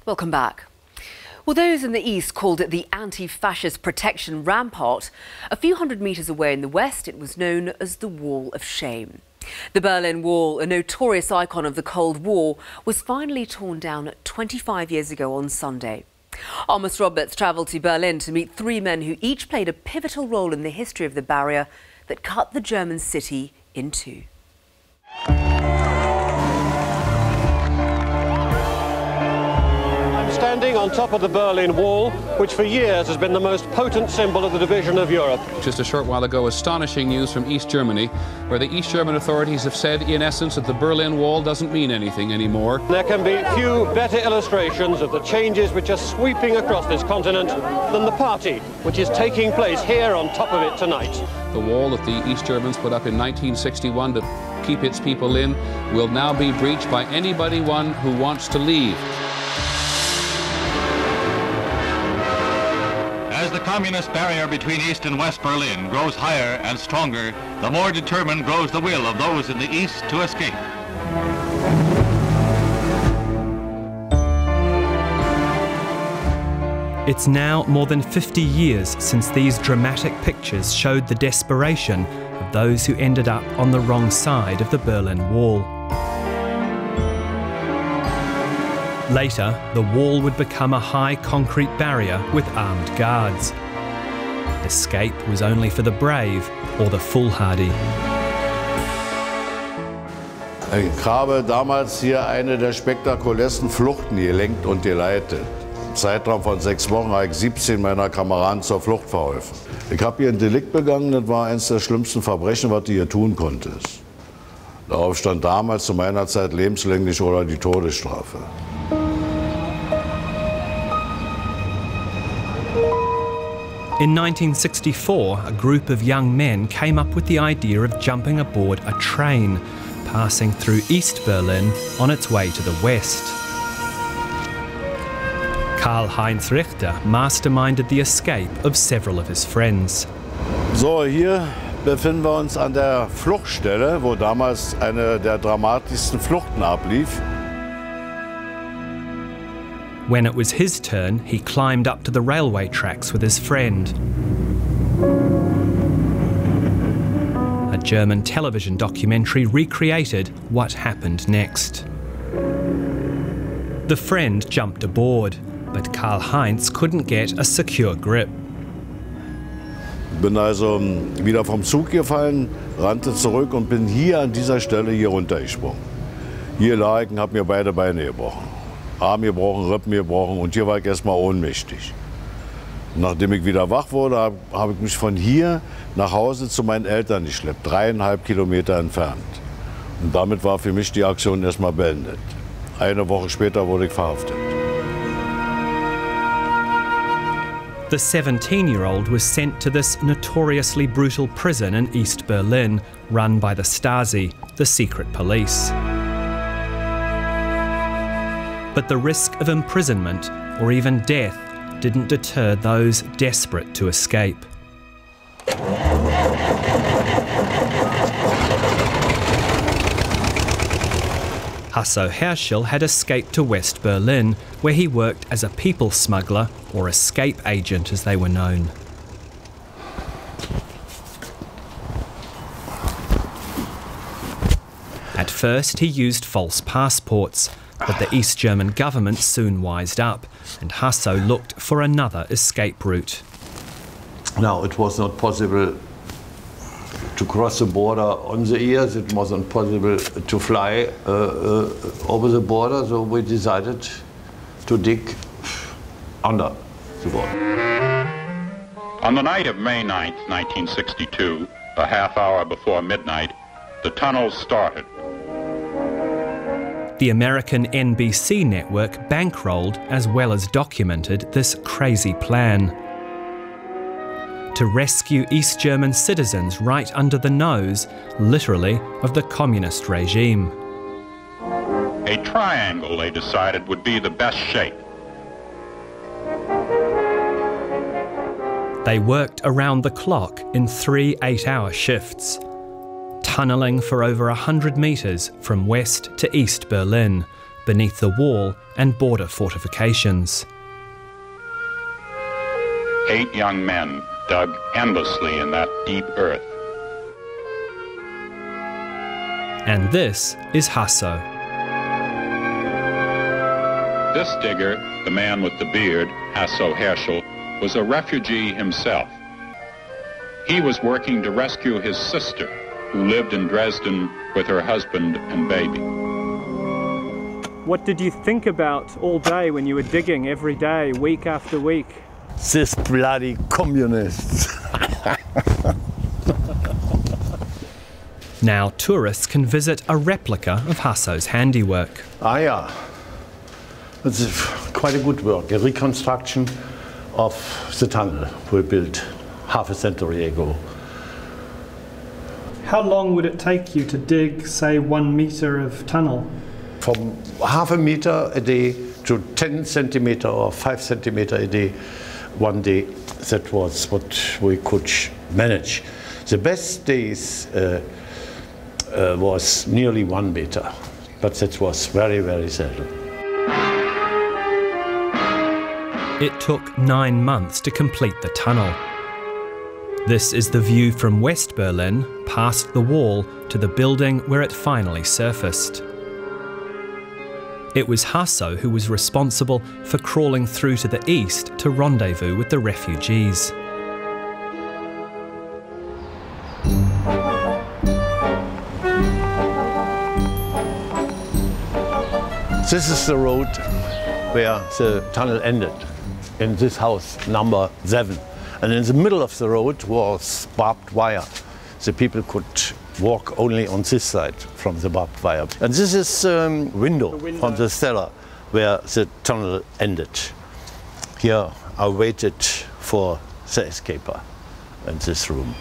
Welcome back. Well, those in the east called it the anti-fascist protection rampart. A few hundred metres away in the west, it was known as the Wall of Shame. The Berlin Wall, a notorious icon of the Cold War, was finally torn down 25 years ago on Sunday. Amos Roberts travelled to Berlin to meet three men who each played a pivotal role in the history of the barrier that cut the German city in two. Standing on top of the Berlin Wall, which for years has been the most potent symbol of the division of Europe. Just a short while ago, astonishing news from East Germany, where the East German authorities have said, in essence, that the Berlin Wall doesn't mean anything anymore. There can be few better illustrations of the changes which are sweeping across this continent than the party which is taking place here on top of it tonight. The wall that the East Germans put up in 1961 to keep its people in will now be breached by anybody who wants to leave. As the communist barrier between East and West Berlin grows higher and stronger, the more determined grows the will of those in the East to escape. It's now more than 50 years since these dramatic pictures showed the desperation of those who ended up on the wrong side of the Berlin Wall. Later, the wall would become a high concrete barrier with armed guards. Escape was only for the brave or the foolhardy. Ich habe damals hier eine der spektakulärsten Fluchten gelenkt und geleitet. Im Zeitraum von 6 Wochen habe ich 17 meiner Kameraden zur Flucht verholfen. Ich habe hier ein Delikt begangen, das war eines der schlimmsten Verbrechen, was du hier tun konntest. Darauf stand damals zu meiner Zeit lebenslänglich oder die Todesstrafe. In 1964, a group of young men came up with the idea of jumping aboard a train passing through East Berlin on its way to the west. Kerl-Heinz masterminded the escape of several of his friends. So, hier befinden wir uns an der Fluchtstelle, wo damals eine der dramatischsten Fluchten ablief. When it was his turn, he climbed up to the railway tracks with his friend. A German television documentary recreated what happened next. The friend jumped aboard, but Kerl-Heinz couldn't get a secure grip. Bin also wieder vom Zug gefallen, rannte zurück und bin hier an dieser Stelle hier runtergesprungen. Hier lag ich und habe mir beide Beine gebrochen. Arm gebrochen, Rippen gebrochen und hier war ich erstmal ohnmächtig. Nachdem ich wieder wach wurde, habe ich mich von hier nach Hause zu meinen Eltern geschleppt, 3,5 Kilometer entfernt. Und damit war für mich die Aktion erstmal beendet. Eine Woche später wurde ich verhaftet. The 17-year-old was sent to this notoriously brutal prison in East Berlin, run by the Stasi, the secret police. But the risk of imprisonment or even death didn't deter those desperate to escape. Hasso Herschel had escaped to West Berlin, where he worked as a people smuggler, or escape agent as they were known. At first he used false passports, but the East German government soon wised up, and Hasso looked for another escape route. Now, it was not possible to cross the border on the ears. It was not possible to fly over the border, so we decided to dig under the border. On the night of May 9th, 1962, a half hour before midnight, the tunnels started. The American NBC network bankrolled as well as documented this crazy plan to rescue East German citizens right under the nose, literally, of the communist regime. A triangle, they decided, would be the best shape. They worked around the clock in 3 8-hour shifts, tunnelling for over 100 metres from west to East Berlin, beneath the wall and border fortifications. 8 young men dug endlessly in that deep earth. And this is Hasso. This digger, the man with the beard, Hasso Herschel, was a refugee himself. He was working to rescue his sister, who lived in Dresden with her husband and baby. What did you think about all day when you were digging every day, week after week? This bloody communists. Now tourists can visit a replica of Hasso's handiwork. Ah, yeah. It's quite a good work, a reconstruction of the tunnel we built half a century ago. How long would it take you to dig, say, 1 meter of tunnel? From half a meter a day to 10 centimeter or 5 centimeter a day, one day. That was what we could manage. The best days was nearly 1 meter, but that was very, very seldom. It took 9 months to complete the tunnel. This is the view from West Berlin, past the wall, to the building where it finally surfaced. It was Hasso who was responsible for crawling through to the east to rendezvous with the refugees. This is the road where the tunnel ended, in this house, number 7. And in the middle of the road was barbed wire. The people could walk only on this side from the barbed wire. And this is window from the cellar where the tunnel ended. Here I waited for the escaper in this room.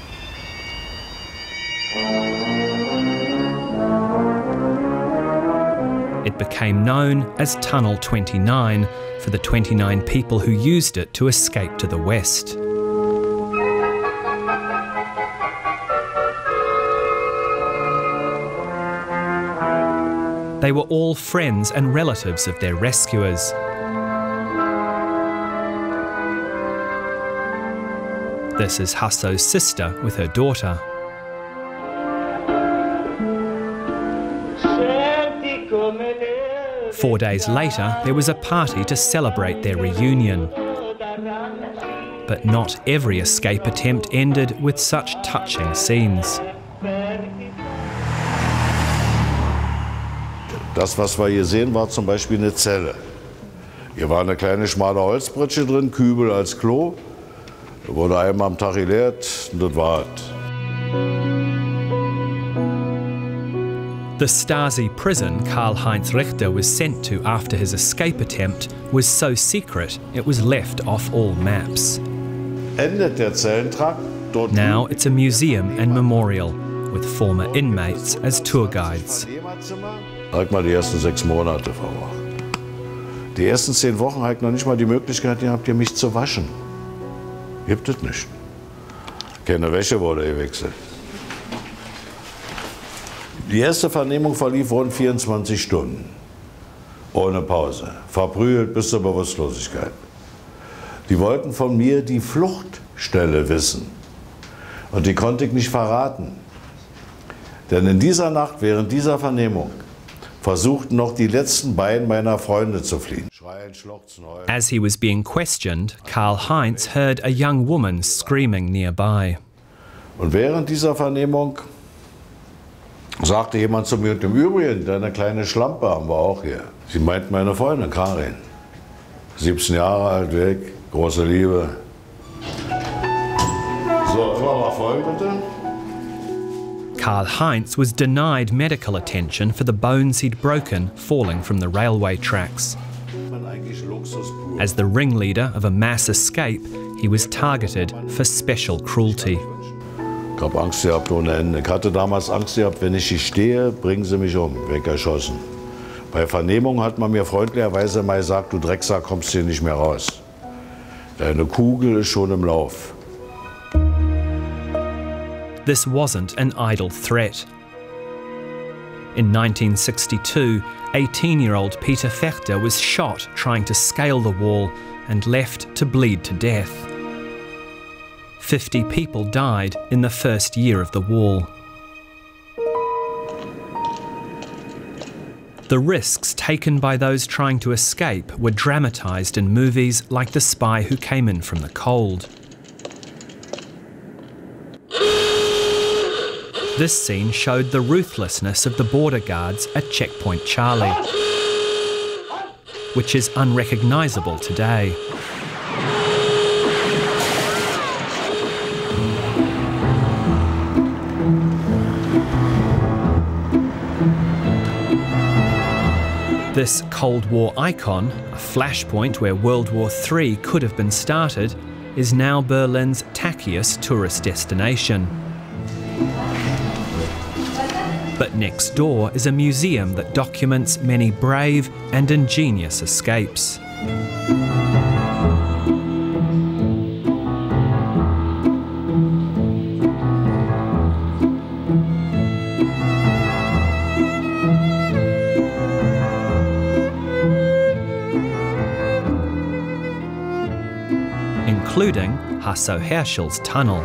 It became known as Tunnel 29 for the 29 people who used it to escape to the west. They were all friends and relatives of their rescuers. This is Hasso's sister with her daughter. Four days later, there was a party to celebrate their reunion. But not every escape attempt ended with such touching scenes. Das, was wir hier sehen, war zum Beispiel eine Zelle. Hier war eine kleine schmale Holzbritsche drin, Kübel als Klo. Da wurde einmal am Tag geleert und das war es. The Stasi prison Kerl-Heinz Richter was sent to after his escape attempt was so secret it was left off all maps. Endet der Zellentrakt dort. Now it's a museum and memorial, with former inmates as tour guides. Halt mal die ersten 6 Monate verbracht. Die ersten 10 Wochen habe ich noch nicht mal die Möglichkeit gehabt, hier mich zu waschen. Gibt es nicht. Keine Wäsche wurde gewechselt. Die erste Vernehmung verlief rund 24 Stunden. Ohne Pause. Verprügelt bis zur Bewusstlosigkeit. Die wollten von mir die Fluchtstelle wissen. Und die konnte ich nicht verraten. Denn in dieser Nacht, während dieser Vernehmung, versuchten noch die letzten beiden meiner Freunde zu fliehen. As he was being questioned, Kerl-Heinz heard a young woman screaming nearby. Und während dieser Vernehmung sagte jemand zu mir, und im Übrigen, deine kleine Schlampe haben wir auch hier. Sie meint meine Freundin, Karin. 17 Jahre alt, weg, große Liebe. So, immer mal folgen bitte. Kerl-Heinz was denied medical attention for the bones he'd broken falling from the railway tracks. As the ringleader of a mass escape, he was targeted for special cruelty. Ich habe Angst gehabt ohne Ende. Ich hatte damals Angst gehabt, wenn ich hier stehe, bringen sie mich um, weggeschossen. Bei Vernehmung hat man mir freundlicherweise mal gesagt, du Drecksack, kommst hier nicht mehr raus. Deine Kugel ist schon im Lauf. This wasn't an idle threat. In 1962, 18-year-old Peter Fechter was shot trying to scale the wall and left to bleed to death. 50 people died in the first year of the wall. The risks taken by those trying to escape were dramatised in movies like The Spy Who Came In From the Cold. This scene showed the ruthlessness of the border guards at Checkpoint Charlie, which is unrecognisable today. This Cold War icon, a flashpoint where World War III could have been started, is now Berlin's tackiest tourist destination. But next door is a museum that documents many brave and ingenious escapes. Including Hasso-Herschel's tunnel.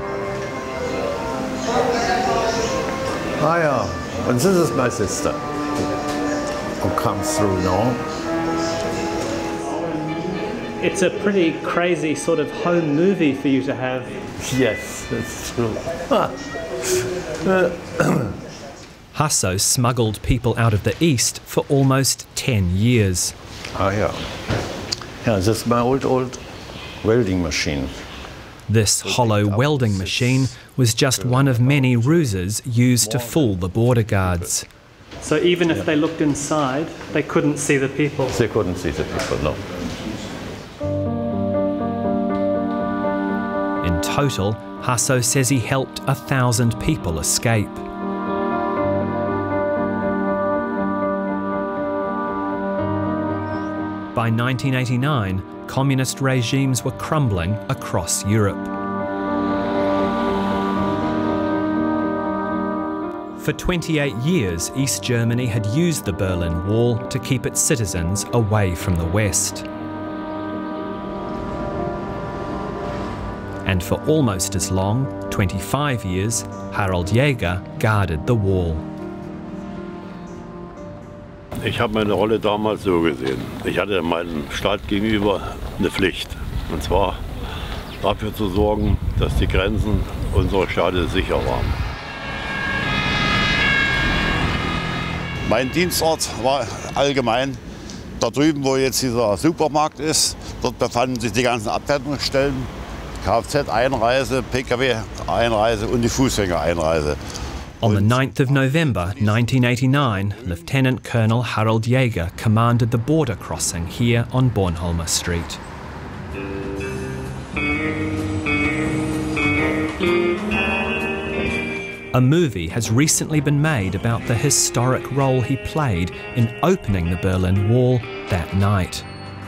Ah, yeah. And this is my sister, who comes through now. It's a pretty crazy sort of home movie for you to have. Yes, that's true. Hasso smuggled people out of the East for almost 10 years. Ah, yeah. Yeah, this is my old welding machine. This hollow welding machine was just one of many ruses used to fool the border guards. So even if they looked inside, they couldn't see the people? They couldn't see the people, no. In total, Hasso says he helped 1,000 people escape. By 1989, communist regimes were crumbling across Europe. For 28 years, East Germany had used the Berlin Wall to keep its citizens away from the West. And for almost as long, 25 years, Harald Jäger guarded the wall. Ich habe meine Rolle damals so gesehen. Ich hatte meinem Staat gegenüber eine Pflicht. Und zwar dafür zu sorgen, dass die Grenzen unserer Staaten sicher waren. Mein Dienstort war allgemein da drüben, wo jetzt dieser Supermarkt ist. Dort befanden sich die ganzen Abfertigungsstellen, Kfz-Einreise, Pkw-Einreise und die Fußgänger-Einreise. On the 9th of November 1989, Lieutenant Colonel Harald Jäger commanded the border crossing here on Bornholmer Street. A movie has recently been made about the historic role he played in opening the Berlin Wall that night.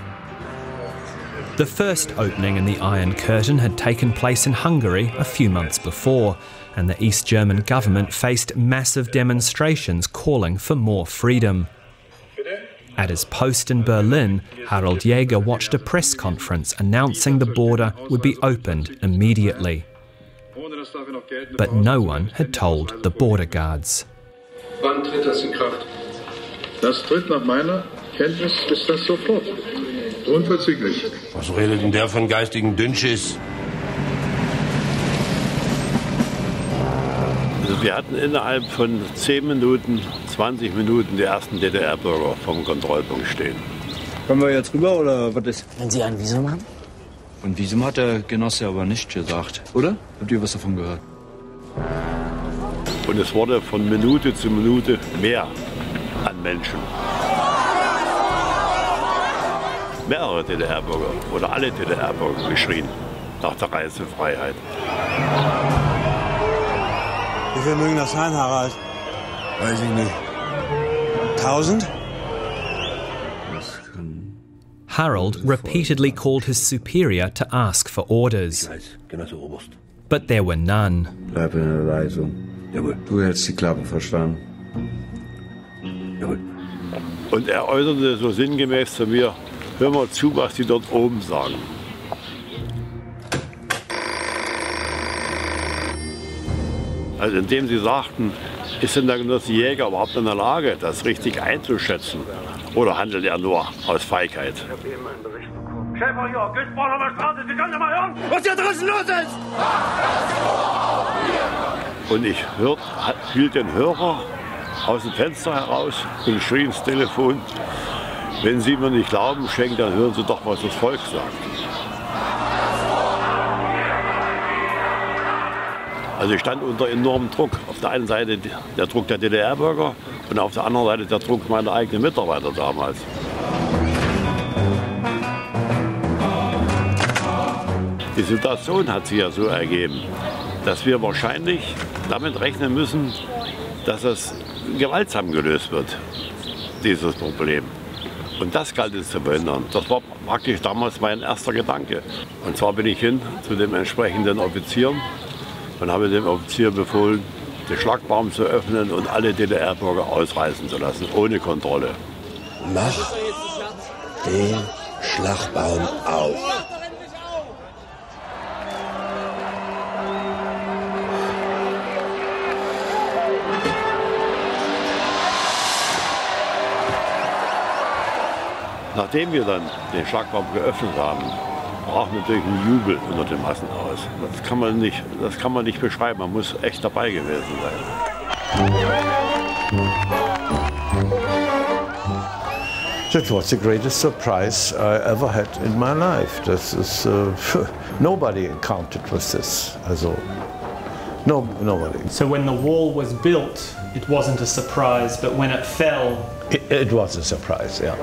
The first opening in the Iron Curtain had taken place in Hungary a few months before, and the East German government faced massive demonstrations calling for more freedom. At his post in Berlin, Harald Jäger watched a press conference announcing the border would be opened immediately. But no one had told the border guards. Wann tritt das in Kraft? Das tritt nach meiner Kenntnis ist das sofort. Unverzüglich. Was redet denn der von geistigen Dünnschiss? Also wir hatten innerhalb von 10 Minuten, 20 Minuten die ersten DDR-Bürger vom Kontrollpunkt stehen. Können wir jetzt rüber oder was ist? Wenn Sie ein Visum haben? Ein Visum hat der Genosse aber nicht gesagt, oder? Habt ihr was davon gehört? Und es wurde von Minute zu Minute mehr an Menschen. Mehrere DDR-Bürger oder alle DDR-Bürger geschrien nach der Reisefreiheit. Wie viel mögen das sein, Harald? Weiß ich nicht. 1000? Harald repeatedly called his superior to ask for orders. But there were none. Bleib in der Leitung. Du hältst die Klappen, verstanden? Und er äußerte so sinngemäß zu mir, hör mal zu, was die dort oben sagen. Also indem sie sagten, ist denn der Genosse Jäger überhaupt in der Lage, das richtig einzuschätzen? Oder handelt er nur aus Feigheit? Schäfer hier, Gilsborn auf der Straße, Sie können ja mal hören, was hier draußen los ist! Und ich hielt den Hörer aus dem Fenster heraus und schrie ins Telefon, wenn Sie mir nicht glauben, schenken, dann hören Sie doch, was das Volk sagt. Also ich stand unter enormem Druck. Auf der einen Seite der Druck der DDR-Bürger und auf der anderen Seite der Druck meiner eigenen Mitarbeiter damals. Die Situation hat sich ja so ergeben, dass wir wahrscheinlich damit rechnen müssen, dass es gewaltsam gelöst wird, dieses Problem. Und das galt es zu verhindern. Das war praktisch damals mein erster Gedanke. Und zwar bin ich hin zu dem entsprechenden Offizier und habe dem Offizier befohlen, den Schlagbaum zu öffnen und alle DDR-Bürger ausreißen zu lassen, ohne Kontrolle. Mach den Schlagbaum auf. Nachdem wir dann den Schlagbaum geöffnet haben, brach natürlich ein Jubel unter den Massen aus. Das kann man nicht beschreiben, man muss echt dabei gewesen sein. That was the greatest surprise I ever had in my life. This is nobody encountered with this. Also, nobody. So when the wall was built, it wasn't a surprise, but when it fell, it was a surprise, ja.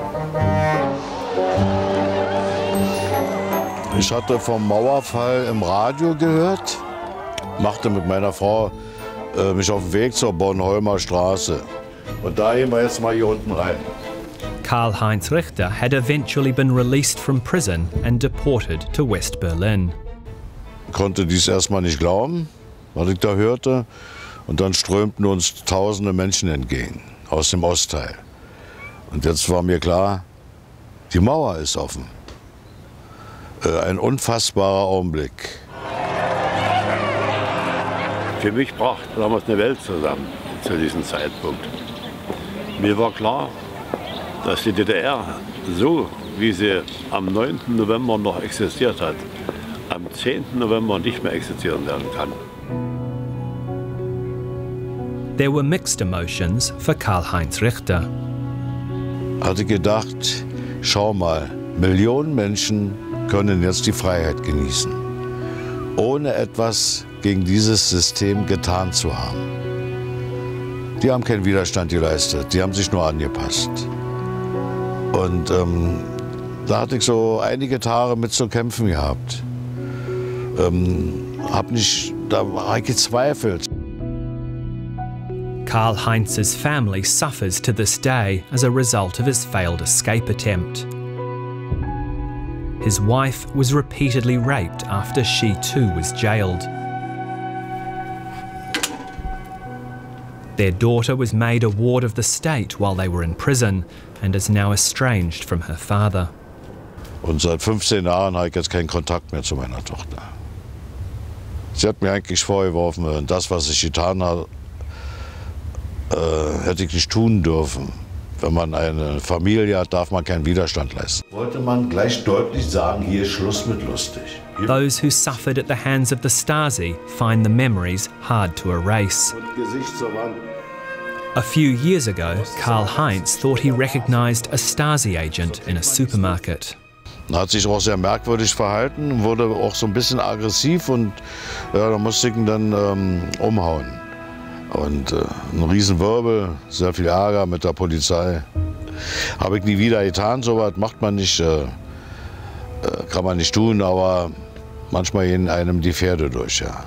Ich hatte vom Mauerfall im Radio gehört, machte mit meiner Frau mich auf den Weg zur Bornholmer Straße. Und da gehen wir jetzt mal hier unten rein. Kerl-Heinz Richter had eventually been released from prison and deported to West Berlin. Ich konnte dies erstmal nicht glauben, was ich da hörte. Und dann strömten uns tausende Menschen entgegen aus dem Ostteil. Und jetzt war mir klar, die Mauer ist offen. Ein unfassbarer Augenblick. Für mich brach damals eine Welt zusammen zu diesem Zeitpunkt. Mir war klar, dass die DDR, so wie sie am 9. November noch existiert hat, am 10. November nicht mehr existieren werden kann. There were mixed emotions for Kerl-Heinz Richter. Hatte gedacht, schau mal, Millionen Menschen können jetzt die Freiheit genießen, ohne etwas gegen dieses System getan zu haben. Die haben keinen Widerstand geleistet, die haben sich nur angepasst. Und da hatte ich so einige Tage mit zu kämpfen gehabt. Da war ich gezweifelt. Kerl-Heinz's family suffers to this day as a result of his failed escape attempt. His wife was repeatedly raped after she too was jailed. Their daughter was made a ward of the state while they were in prison and is now estranged from her father. Und seit 15 Jahren habe ich jetzt keinen Kontakt mehr zu meiner Tochter. Sie hat mir eigentlich vorgeworfen, das, was ich getan habe, hätte ich nicht tun dürfen. Wenn man eine Familie hat, darf man keinen Widerstand leisten. Wollte man gleich deutlich sagen, hier ist Schluss mit lustig. Those who suffered at the hands of the Stasi find the memories hard to erase. A few years ago, Kerl-Heinz thought he recognized a Stasi agent in a supermarket. Er hat sich auch sehr merkwürdig verhalten, wurde auch so ein bisschen aggressiv und ja, da musste ich ihn dann umhauen. Und ein Riesenwirbel, sehr viel Ärger mit der Polizei. Habe ich nie wieder getan, so was macht man nicht, kann man nicht tun, aber manchmal gehen einem die Pferde durch, ja.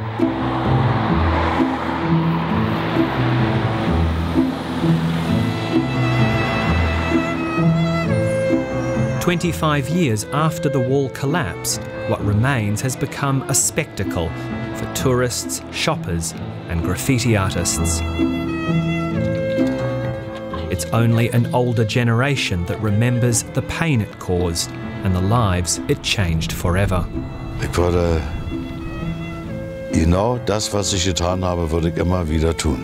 "25 years after the wall collapsed, what remains has become a spectacle for tourists, shoppers and graffiti artists. It's only an older generation that remembers the pain it caused and the lives it changed forever. Ich würde genau das, was ich getan habe, würde ich immer wieder tun.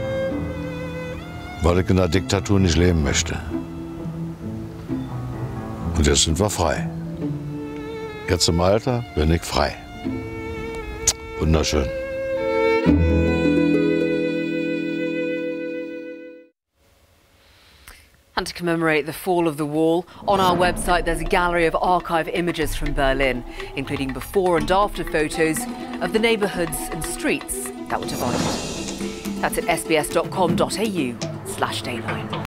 Weil ich in der Diktatur nicht leben möchte. Und jetzt sind wir frei. Jetzt im Alter bin ich frei. Wunderschön. And to commemorate the fall of the wall, on our website there's a gallery of archive images from Berlin, including before and after photos of the neighbourhoods and streets that were divided. That's at sbs.com.au/Dateline.